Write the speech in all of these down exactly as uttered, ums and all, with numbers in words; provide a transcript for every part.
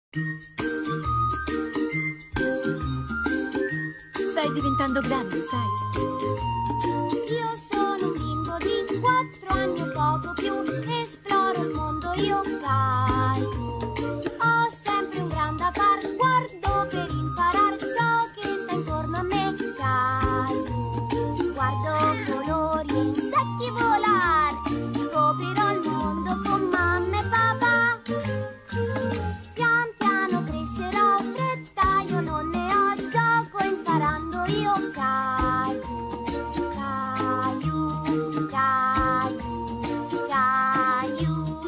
Stai diventando grande, sai? Io sono un bimbo di quattro anni o poco più. Esploro il mondo, io Caillou. Ho sempre un gran da far, guardo per imparare ciò che sta intorno a me. Caillou. Guardo colori e insetti volar. Scoprirò il mondo con mamma e papà. Pian piano crescerò, fretta io non ne ho. Gioco imparando io Caillou. Caillou, Caillou, Caillou.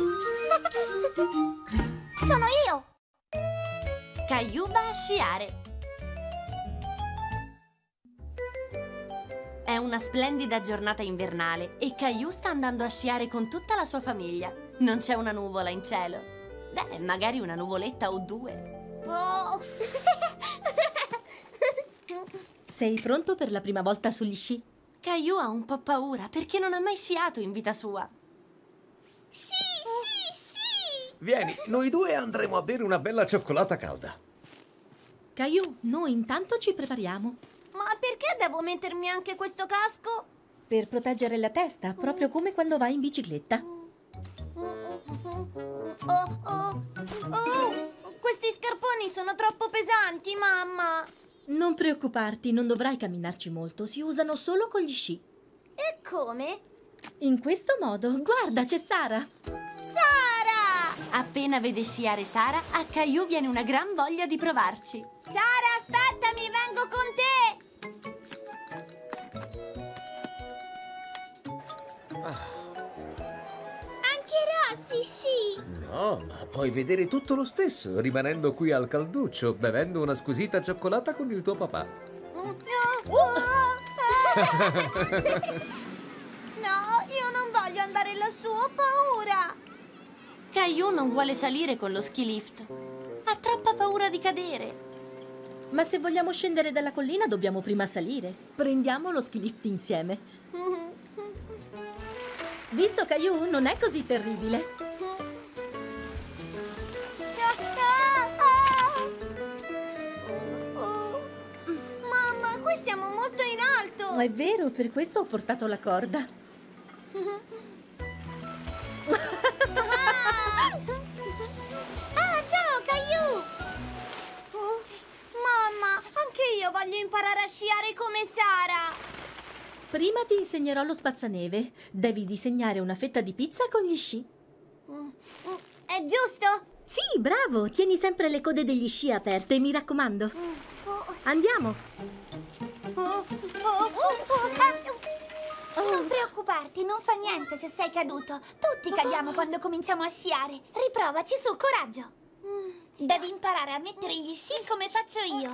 Sono io! Caillou va a sciare. È una splendida giornata invernale e Caillou sta andando a sciare con tutta la sua famiglia. Non c'è una nuvola in cielo. Beh, magari una nuvoletta o due. Oh. Sei pronto per la prima volta sugli sci? Caillou ha un po' paura perché non ha mai sciato in vita sua. Sì, sì, sì! Vieni, noi due andremo a bere una bella cioccolata calda. Caillou, noi intanto ci prepariamo. Ma perché devo mettermi anche questo casco? Per proteggere la testa, proprio come quando vai in bicicletta. Oh, oh, oh! Questi scarponi sono troppo pesanti, mamma! Non preoccuparti, non dovrai camminarci molto, si usano solo con gli sci. E come? In questo modo, guarda, c'è Sara! Sara! Appena vede sciare Sara, a Caillou viene una gran voglia di provarci. Sara, aspettami, vengo con te! Anche Rossi, sci! No, ma puoi vedere tutto lo stesso, rimanendo qui al calduccio, bevendo una squisita cioccolata con il tuo papà. No, no, io non voglio andare lassù, ho paura! Caillou non vuole salire con lo ski lift. Ha troppa paura di cadere. Ma se vogliamo scendere dalla collina dobbiamo prima salire. Prendiamo lo ski lift insieme. Visto, Caillou, non è così terribile. Oh, mamma, qui siamo molto in alto! È vero, per questo ho portato la corda. Ah, ciao, Caillou! Oh, mamma, anche io voglio imparare a sciare come Sara! Prima ti insegnerò lo spazzaneve. Devi disegnare una fetta di pizza con gli sci. È giusto? Sì, bravo! Tieni sempre le code degli sci aperte, mi raccomando. Andiamo! Oh, oh, oh, oh, ah. Non preoccuparti, non fa niente se sei caduto. Tutti cadiamo quando cominciamo a sciare. Riprovaci su, coraggio. Devi imparare a mettere gli sci come faccio io.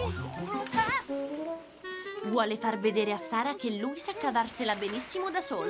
Vuole far vedere a Sara che lui sa cavarsela benissimo da solo.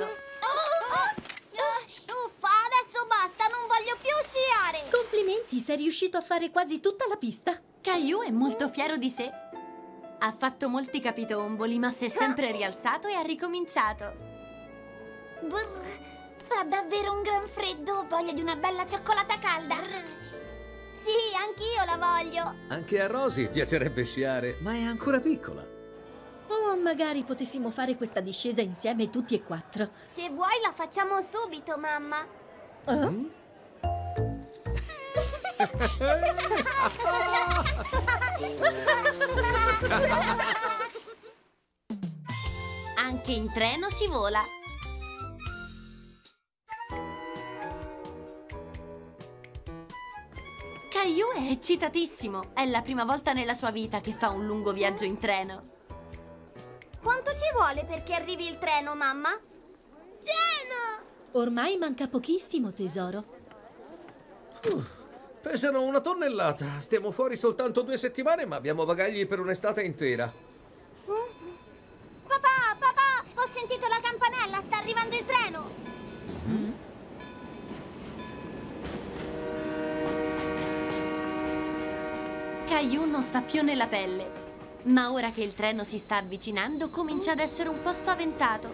Uffa, adesso basta, non voglio più sciare. Complimenti, sei riuscito a fare quasi tutta la pista. Caillou è molto fiero di sé. Ha fatto molti capitomboli, ma si è sempre rialzato e ha ricominciato. Brr, fa davvero un gran freddo, ho voglia di una bella cioccolata calda. Sì, anch'io la voglio. Anche a Rosy piacerebbe sciare, ma è ancora piccola. Oh, magari potessimo fare questa discesa insieme tutti e quattro. Se vuoi la facciamo subito, mamma. Oh? Mm? Anche in treno si vola. Caillou è eccitatissimo. È la prima volta nella sua vita che fa un lungo viaggio in treno. Quanto ci vuole perché arrivi il treno, mamma? Treno! Ormai manca pochissimo, tesoro. Uh, pesano una tonnellata. Stiamo fuori soltanto due settimane, ma abbiamo bagagli per un'estate intera. Papà, papà, ho sentito la campanella, sta arrivando il treno. Mm? Caillou non sta più nella pelle. Ma ora che il treno si sta avvicinando, comincia ad essere un po' spaventato.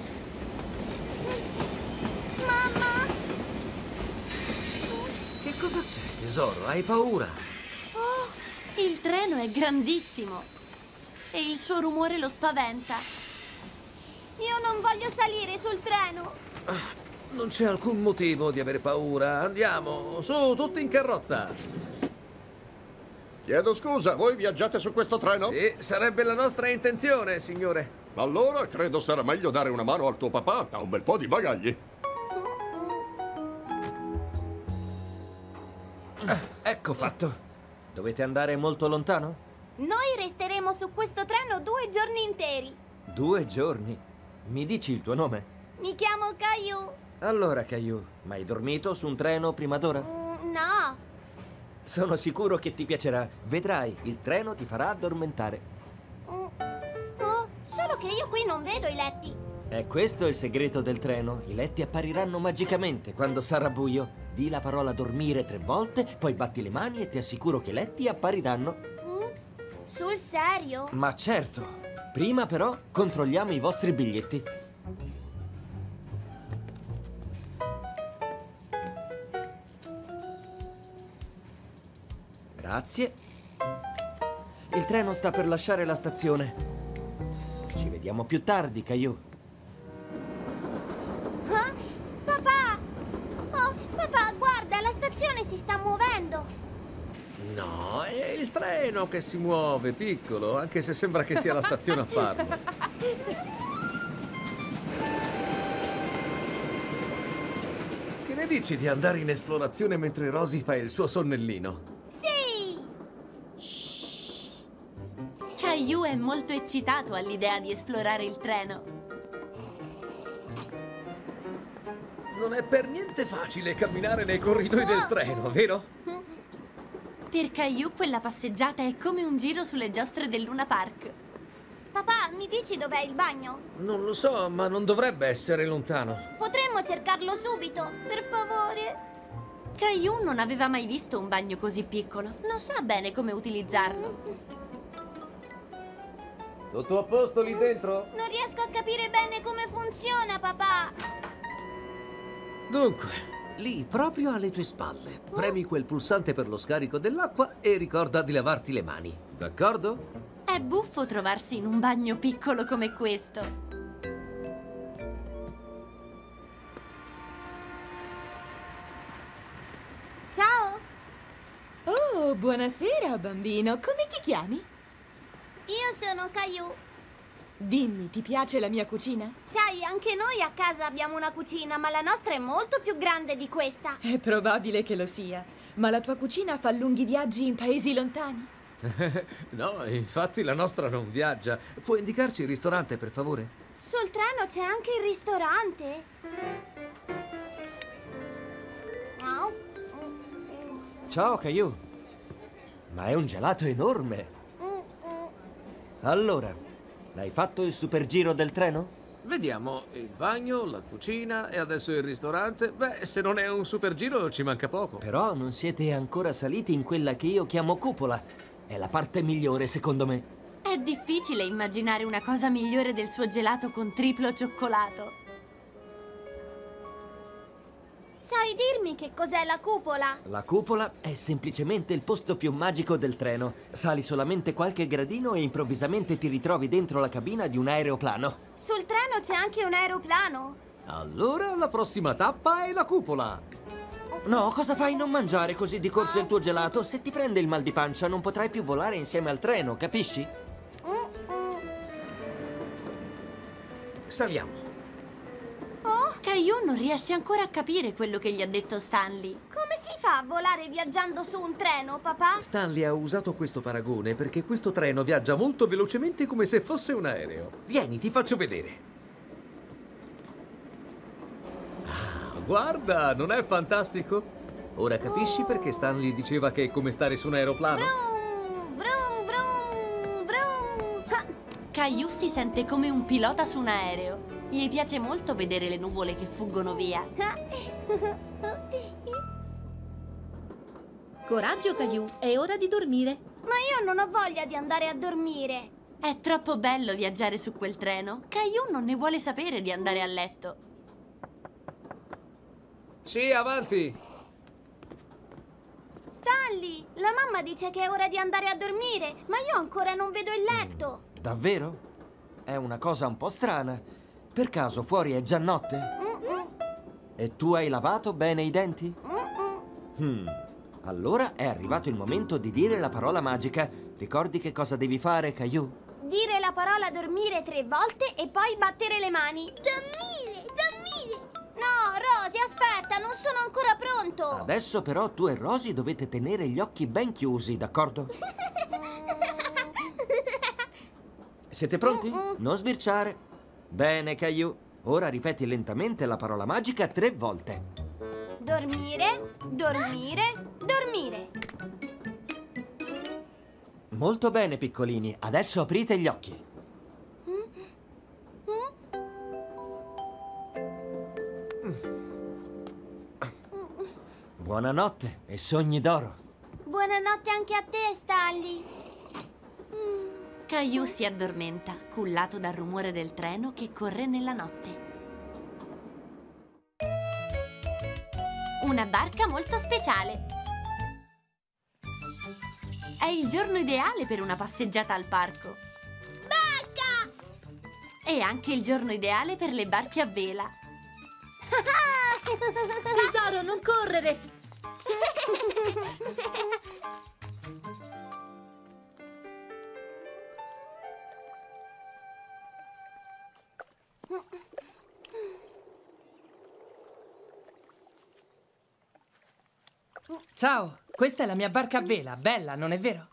Mamma! Cosa c'è, tesoro? Hai paura? Oh, il treno è grandissimo e il suo rumore lo spaventa. Io non voglio salire sul treno. Ah, non c'è alcun motivo di avere paura. Andiamo, su, tutti in carrozza. Chiedo scusa, voi viaggiate su questo treno? Sì, sarebbe la nostra intenzione, signore. Allora credo sarà meglio dare una mano al tuo papà. Ha un bel po' di bagagli. Ah, ecco fatto. Dovete andare molto lontano? Noi resteremo su questo treno due giorni interi. Due giorni? Mi dici il tuo nome? Mi chiamo Caillou. Allora, Caillou, ma hai dormito su un treno prima d'ora? Mm, no. Sono sicuro che ti piacerà. Vedrai, il treno ti farà addormentare. Mm. Oh, solo che io qui non vedo i letti. È questo il segreto del treno. I letti appariranno magicamente quando sarà buio. Di la parola dormire tre volte, poi batti le mani e ti assicuro che i letti appariranno. Mm? Sul serio? Ma certo. Prima però controlliamo i vostri biglietti. Grazie. Il treno sta per lasciare la stazione. Ci vediamo più tardi, Caillou. Ah? Papà! Oh, papà, guarda, la stazione si sta muovendo. No, è il treno che si muove, piccolo, anche se sembra che sia la stazione a farlo. Che ne dici di andare in esplorazione mentre Rosie fa il suo sonnellino? Sì! Caillou è molto eccitato all'idea di esplorare il treno. Non è per niente facile camminare nei corridoi del treno, vero? Per Caillou quella passeggiata è come un giro sulle giostre del Luna Park. Papà, mi dici dov'è il bagno? Non lo so, ma non dovrebbe essere lontano. Potremmo cercarlo subito, per favore? Caillou non aveva mai visto un bagno così piccolo. Non sa bene come utilizzarlo. Tutto a posto lì dentro? Non riesco a capire bene come funziona, papà. Dunque, lì proprio alle tue spalle. Premi quel pulsante per lo scarico dell'acqua e ricorda di lavarti le mani, d'accordo? È buffo trovarsi in un bagno piccolo come questo. Ciao! Oh, buonasera, bambino. Come ti chiami? Io sono Caillou. Dimmi, ti piace la mia cucina? Sai, anche noi a casa abbiamo una cucina, ma la nostra è molto più grande di questa. È probabile che lo sia. Ma la tua cucina fa lunghi viaggi in paesi lontani? No, infatti la nostra non viaggia. Puoi indicarci il ristorante, per favore? Sul treno c'è anche il ristorante. No? Ciao, Caillou. Ma è un gelato enorme. Allora, l'hai fatto il super giro del treno? Vediamo, il bagno, la cucina e adesso il ristorante. Beh, se non è un super giro ci manca poco. Però non siete ancora saliti in quella che io chiamo cupola. È la parte migliore, secondo me. È difficile immaginare una cosa migliore del suo gelato con triplo cioccolato. Sai dirmi che cos'è la cupola? La cupola è semplicemente il posto più magico del treno. Sali solamente qualche gradino e improvvisamente ti ritrovi dentro la cabina di un aeroplano. Sul treno c'è anche un aeroplano. Allora la prossima tappa è la cupola. No, cosa fai? Non mangiare così di corso il tuo gelato. Se ti prende il mal di pancia non potrai più volare insieme al treno, capisci? Saliamo. Oh, Caillou non riesce ancora a capire quello che gli ha detto Stanley. come si fa a volare viaggiando su un treno, papà? Stanley ha usato questo paragone perché questo treno viaggia molto velocemente come se fosse un aereo. Vieni, ti faccio vedere. Ah, guarda, non è fantastico? Ora capisci perché Stanley diceva che è come stare su un aeroplano? Brum, brum, brum, brum. Ah, Caillou si sente come un pilota su un aereo. Gli piace molto vedere le nuvole che fuggono via. Coraggio, Caillou, è ora di dormire. Ma io non ho voglia di andare a dormire. È troppo bello viaggiare su quel treno. Caillou non ne vuole sapere di andare a letto. Sì, avanti. Stanley, la mamma dice che è ora di andare a dormire, ma io ancora non vedo il letto. Davvero? È una cosa un po' strana. Per caso fuori è già notte? Mm-mm. E tu hai lavato bene i denti? Mm-mm. Hmm. Allora è arrivato il momento di dire la parola magica. Ricordi che cosa devi fare, Caillou? Dire la parola dormire tre volte e poi battere le mani. Dormire, dormire. No, Rosy, aspetta, non sono ancora pronto. Adesso però tu e Rosy dovete tenere gli occhi ben chiusi, d'accordo? Siete pronti? Mm-mm. Non sbirciare. Bene, Caillou. Ora ripeti lentamente la parola magica tre volte. Dormire, dormire, dormire. Molto bene, piccolini. Adesso aprite gli occhi. Buonanotte e sogni d'oro. Buonanotte anche a te, Stanley. Caillou si addormenta, cullato dal rumore del treno che corre nella notte. Una barca molto speciale. È il giorno ideale per una passeggiata al parco. Barca! È anche il giorno ideale per le barche a vela. Tesoro, non correre! Ciao, questa è la mia barca a vela, bella, non è vero?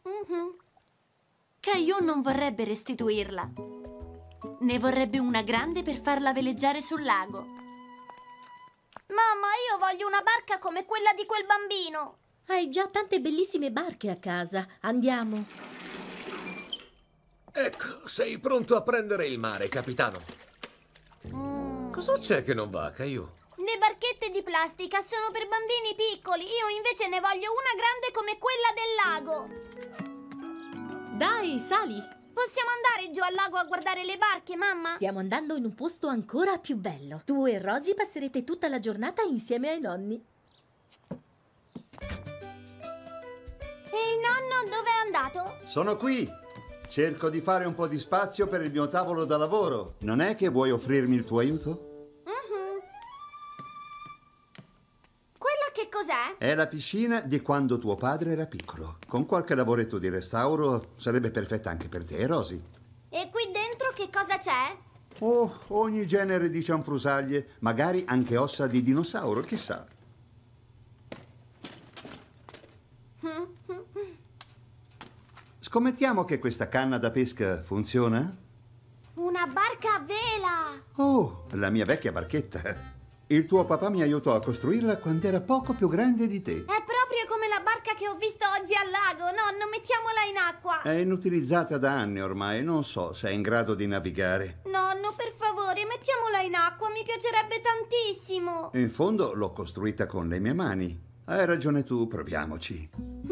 Caillou non vorrebbe restituirla. Ne vorrebbe una grande per farla veleggiare sul lago. Mamma, io voglio una barca come quella di quel bambino. Hai già tante bellissime barche a casa. Andiamo. Ecco, sei pronto a prendere il mare, capitano. Mm. Cosa c'è che non va, Caillou? Le barchette di plastica sono per bambini piccoli. Io invece ne voglio una grande come quella del lago. Dai, sali. Possiamo andare giù al lago a guardare le barche, mamma? Stiamo andando in un posto ancora più bello. Tu e Rosy passerete tutta la giornata insieme ai nonni. E il nonno dove è andato? Sono qui. Cerco di fare un po' di spazio per il mio tavolo da lavoro. Non è che vuoi offrirmi il tuo aiuto? Che cos'è? È la piscina di quando tuo padre era piccolo. Con qualche lavoretto di restauro sarebbe perfetta anche per te, Rosy. E qui dentro che cosa c'è? Oh, ogni genere di cianfrusaglie, magari anche ossa di dinosauro, chissà. Scommettiamo che questa canna da pesca funziona? Una barca a vela! Oh, la mia vecchia barchetta. Il tuo papà mi aiutò a costruirla quando era poco più grande di te. È proprio come la barca che ho visto oggi al lago. Nonno, mettiamola in acqua. È inutilizzata da anni ormai, non so se è in grado di navigare. Nonno, per favore, mettiamola in acqua, mi piacerebbe tantissimo. In fondo l'ho costruita con le mie mani. Hai ragione tu, proviamoci.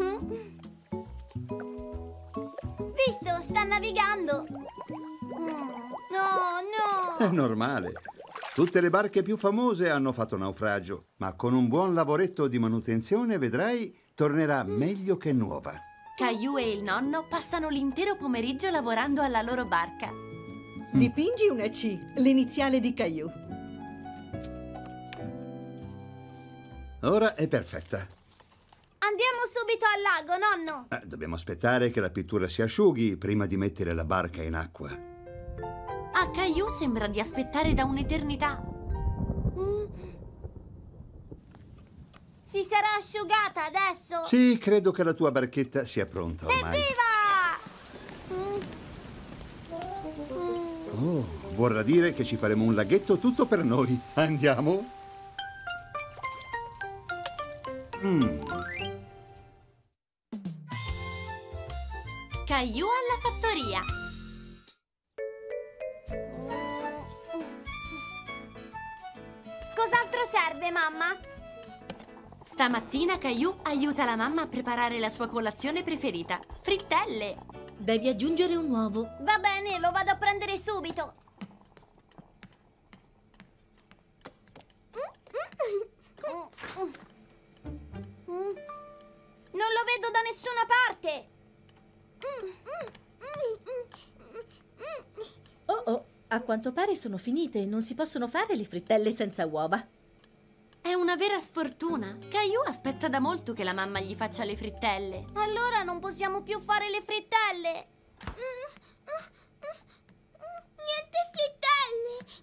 Visto, sta navigando. Mm. No, no. È normale. Tutte le barche più famose hanno fatto naufragio, ma con un buon lavoretto di manutenzione, vedrai, tornerà meglio che nuova. Caillou e il nonno passano l'intero pomeriggio lavorando alla loro barca. Dipingi una C, l'iniziale di Caillou. Ora è perfetta. Andiamo subito al lago, nonno. Eh, dobbiamo aspettare che la pittura si asciughi prima di mettere la barca in acqua. A Caillou sembra di aspettare da un'eternità. Mm. Si sarà asciugata adesso? Sì, credo che la tua barchetta sia pronta ormai. Evviva! Mm. Oh, vorrà dire che ci faremo un laghetto tutto per noi. Andiamo? Mm. Caillou alla fattoria. Cos'altro serve, mamma? Stamattina Caillou aiuta la mamma a preparare la sua colazione preferita, frittelle. Devi aggiungere un uovo. Va bene, lo vado a prendere subito. vedo da nessuna parte. Oh oh, a quanto pare sono finite. Non si possono fare le frittelle senza uova. È una vera sfortuna. Caillou aspetta da molto che la mamma gli faccia le frittelle. Allora non possiamo più fare le frittelle. Niente frittelle.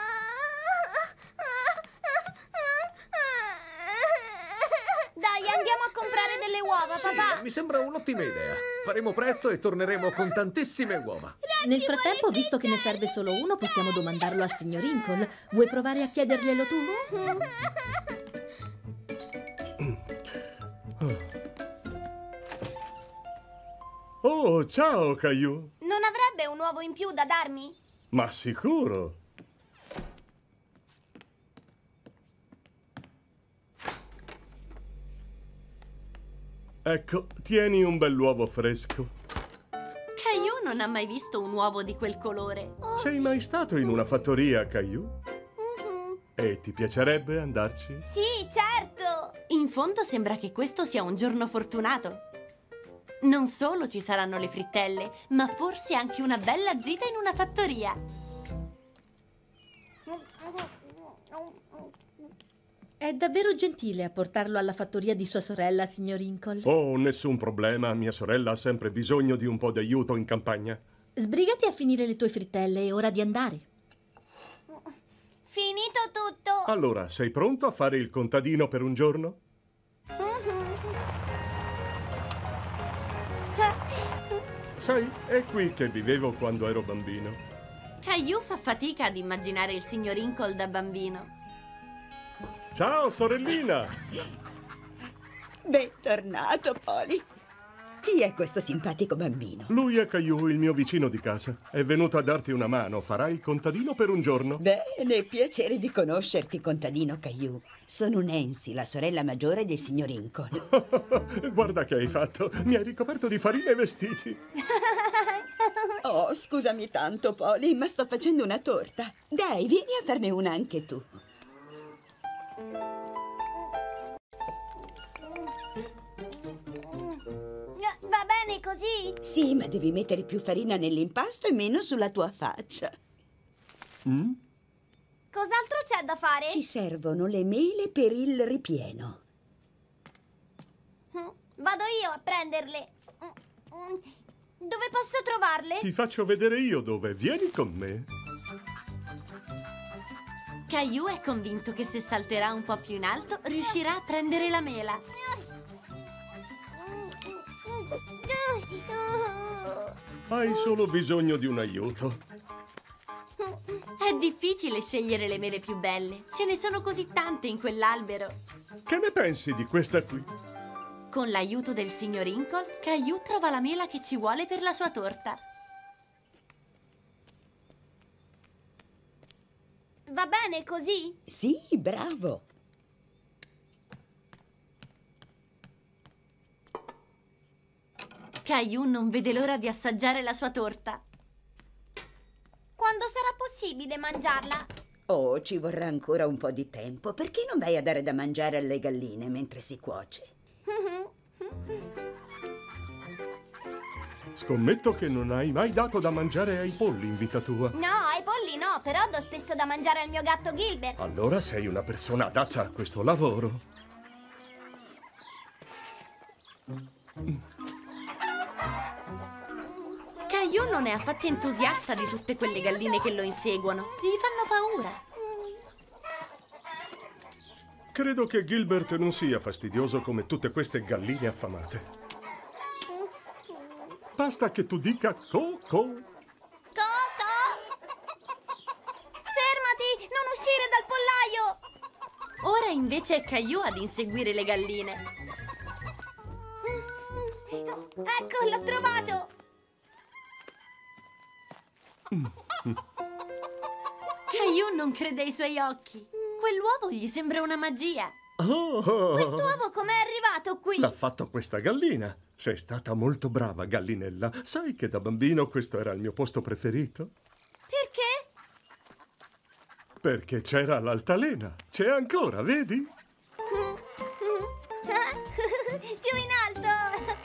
Dai, andiamo a comprare delle uova, Sì, papà. mi sembra un'ottima idea. Faremo presto e torneremo con tantissime uova. Nel frattempo, visto che ne serve solo uno, possiamo domandarlo al signor Inkle. Vuoi provare a chiederglielo tu? Oh, ciao, Caillou. Non avrebbe un uovo in più da darmi? Ma sicuro. Ecco, tieni un bell'uovo fresco. Caillou non ha mai visto un uovo di quel colore. Sei mai stato in una fattoria, Caillou? E ti piacerebbe andarci? Sì, certo. In fondo sembra che questo sia un giorno fortunato. Non solo ci saranno le frittelle, ma forse anche una bella gita in una fattoria. È davvero gentile a portarlo alla fattoria di sua sorella, signor Inkle. Oh, nessun problema. Mia sorella ha sempre bisogno di un po' d'aiuto in campagna. Sbrigati a finire le tue frittelle, è ora di andare. Finito tutto. Allora, sei pronto a fare il contadino per un giorno? Sai, è qui che vivevo quando ero bambino. Caillou fa fatica ad immaginare il signor Inkle da bambino. Ciao, sorellina! Bentornato, Polly. Chi è questo simpatico bambino? Lui è Caillou, il mio vicino di casa. È venuto a darti una mano. Farà il contadino per un giorno. Bene, piacere di conoscerti, contadino Caillou. Sono Nancy, la sorella maggiore del signor Inkle. Guarda che hai fatto. Mi hai ricoperto di farina i vestiti. Oh, scusami tanto, Polly, ma sto facendo una torta. Dai, vieni a farne una anche tu. Va bene così? Sì, ma devi mettere più farina nell'impasto e meno sulla tua faccia. Mm? Cos'altro c'è da fare? Ci servono le mele per il ripieno. Vado io a prenderle. Dove posso trovarle? Ti faccio vedere io dove. Vieni con me. Caillou è convinto che se salterà un po' più in alto riuscirà a prendere la mela. Hai solo bisogno di un aiuto. È difficile scegliere le mele più belle. Ce ne sono così tante in quell'albero. Che ne pensi di questa qui? Con l'aiuto del signor Inkle, Caillou trova la mela che ci vuole per la sua torta. Va bene così? Sì, bravo. Caillou non vede l'ora di assaggiare la sua torta. Quando sarà possibile mangiarla? Oh, ci vorrà ancora un po' di tempo. Perché non vai a dare da mangiare alle galline mentre si cuoce? Scommetto che non hai mai dato da mangiare ai polli in vita tua. No, ai polli no, però do spesso da mangiare al mio gatto Gilbert. Allora sei una persona adatta a questo lavoro. Caillou non è affatto entusiasta di tutte quelle galline che lo inseguono. Gli fanno paura. Credo che Gilbert non sia fastidioso come tutte queste galline affamate. Basta che tu dica co-co. Co-co! Fermati! Non uscire dal pollaio! Ora invece è Caillou ad inseguire le galline. Ecco, l'ho trovato! Caillou non crede ai suoi occhi. Quell'uovo gli sembra una magia. Oh. Quest'uovo com'è arrivato qui? L'ha fatto questa gallina. Sei stata molto brava, gallinella. Sai che da bambino questo era il mio posto preferito? Perché? Perché c'era l'altalena. C'è ancora, vedi? Più in alto!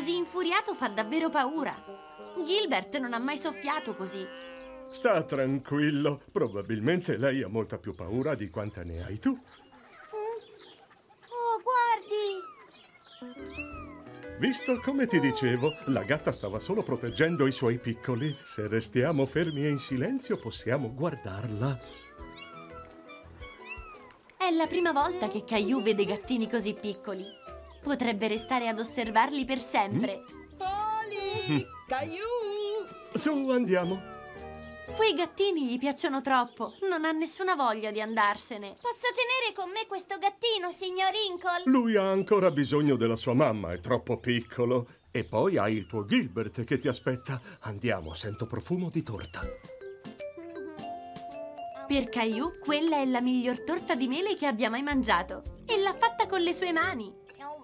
così infuriato fa davvero paura. Gilbert non ha mai soffiato così. Sta tranquillo. Probabilmente lei ha molta più paura di quanta ne hai tu. Oh, guardi! Visto come ti dicevo, la gatta stava solo proteggendo i suoi piccoli. Se restiamo fermi e in silenzio, possiamo guardarla. È la prima volta che Caillou vede gattini così piccoli. Potrebbe restare ad osservarli per sempre. Polly! Caillou! Su, andiamo. Quei gattini gli piacciono troppo. Non ha nessuna voglia di andarsene. Posso tenere con me questo gattino, signor Inkle? Lui ha ancora bisogno della sua mamma, è troppo piccolo. E poi hai il tuo Gilbert che ti aspetta. Andiamo, sento profumo di torta. Per Caillou, quella è la miglior torta di mele che abbia mai mangiato. E l'ha fatta con le sue mani.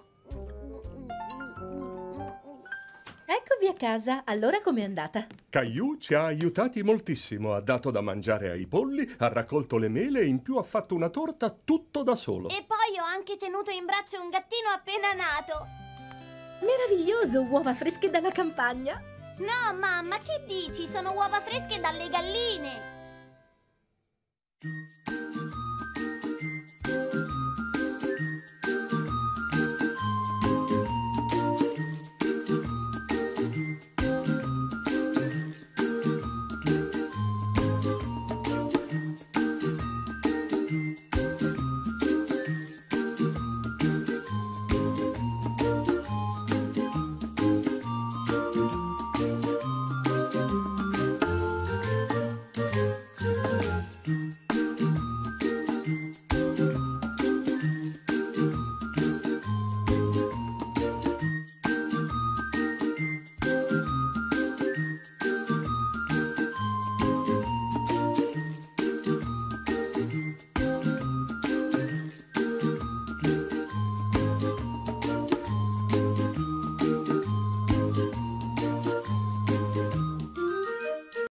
Eccovi a casa. Allora com'è andata? Caillou ci ha aiutati moltissimo. Ha dato da mangiare ai polli, ha raccolto le mele e in più ha fatto una torta tutto da solo. E poi ho anche tenuto in braccio un gattino appena nato. Meraviglioso, uova fresche dalla campagna. No, mamma, che dici? Sono uova fresche dalle galline.